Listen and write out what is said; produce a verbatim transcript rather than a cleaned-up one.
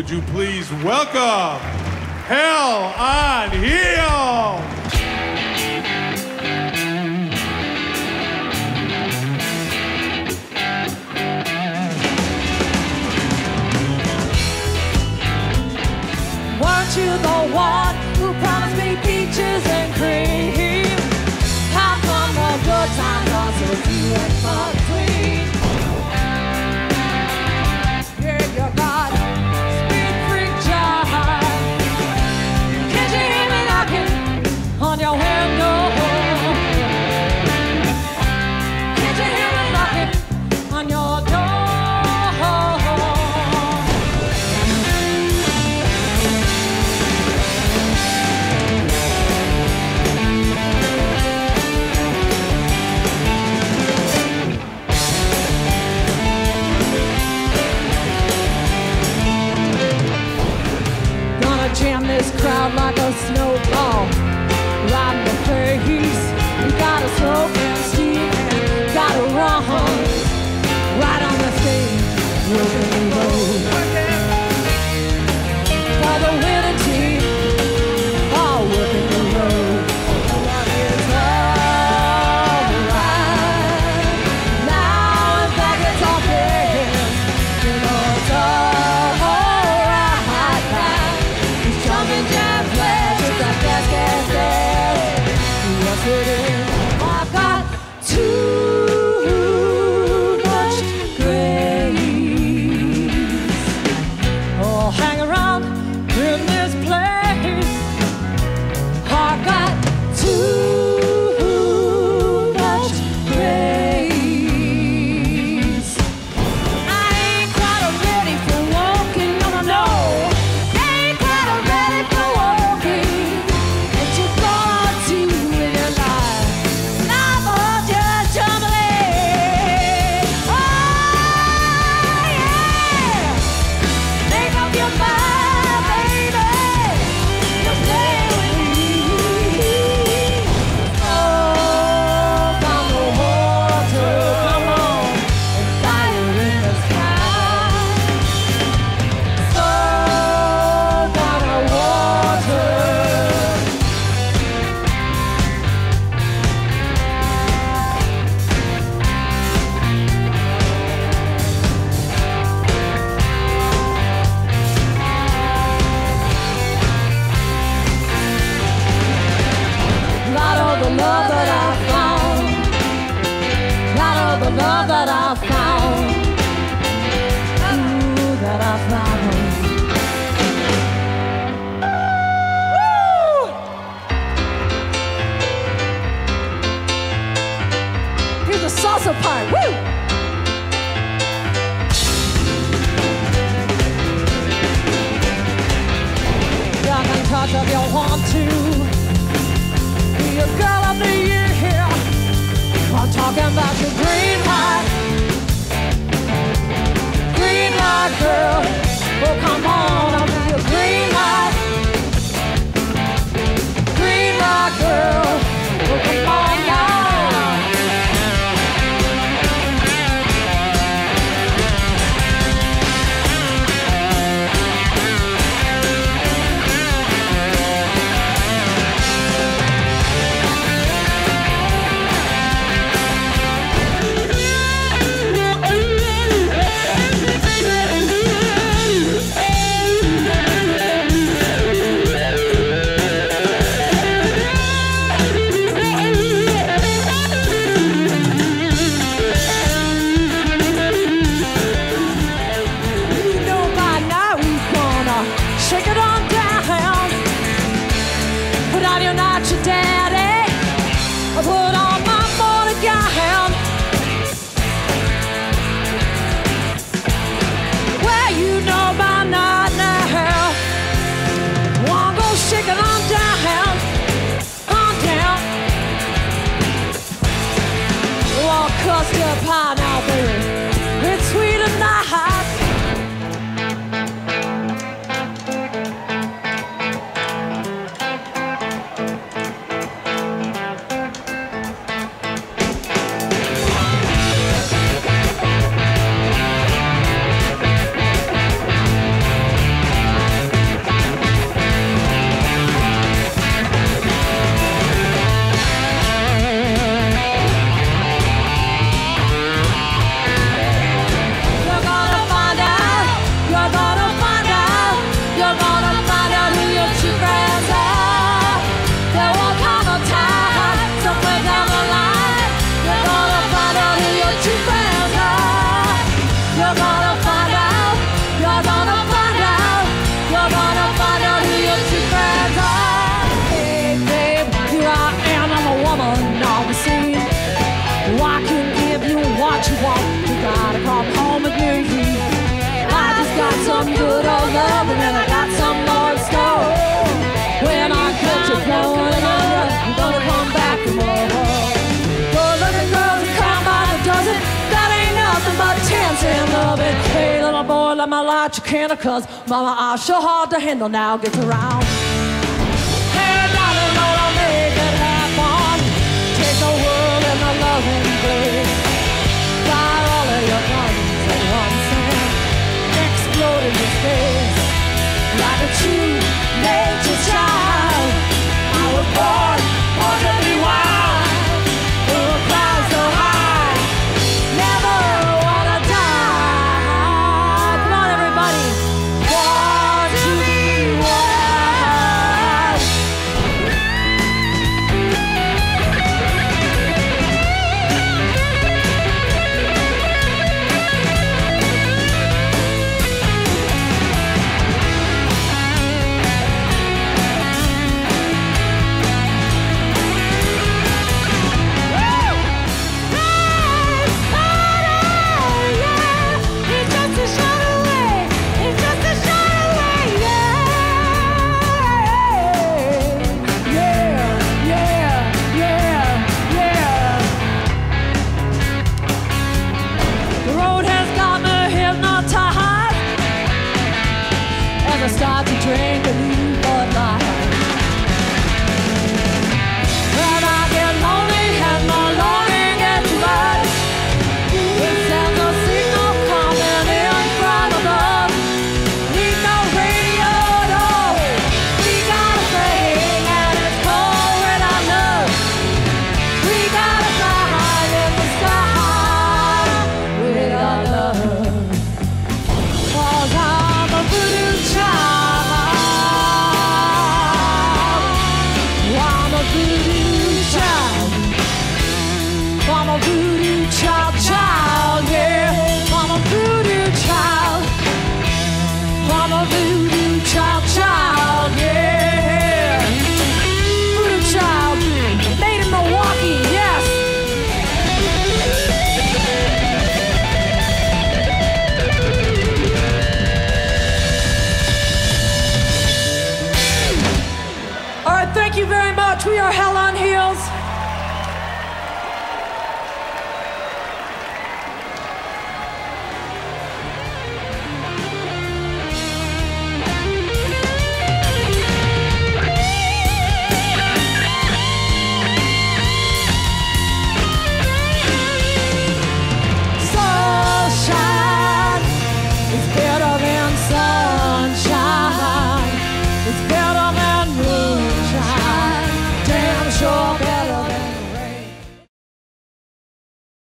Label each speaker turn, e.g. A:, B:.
A: would you please welcome Hell on Heels!
B: Weren't you the one who promised me peaches and cream? How come the good times are so few and far between? Yeah, you got speed freak jive. Can't you hear me knocking on your window? Can't you hear me knocking on your door? Jam this crowd like a snowball, right in the face. You gotta smoke and steam and gotta run right on the stage, working the road for the winning team, all working the road. It's all right now. In fact, it's all fair. You know it's all right now. Jumping jack flash, it's like gas, gas, gas. Yes, it is. I've got too much grace. Oh, hang around in this place. I've got too much grace. I ain't quite ready for walking, no, no, no. Love that I found, ooh, that I found. Woo! Here's the salsa part, woo! Y'all can touch if you want to. Be a girl of the year here. I'm talking about your green light, green light girl. Oh, come on, I'll be your green light, green light girl. Oh, come on now. Mama, light your candle, cause Mama, I'm sure hard to handle now. Gets around.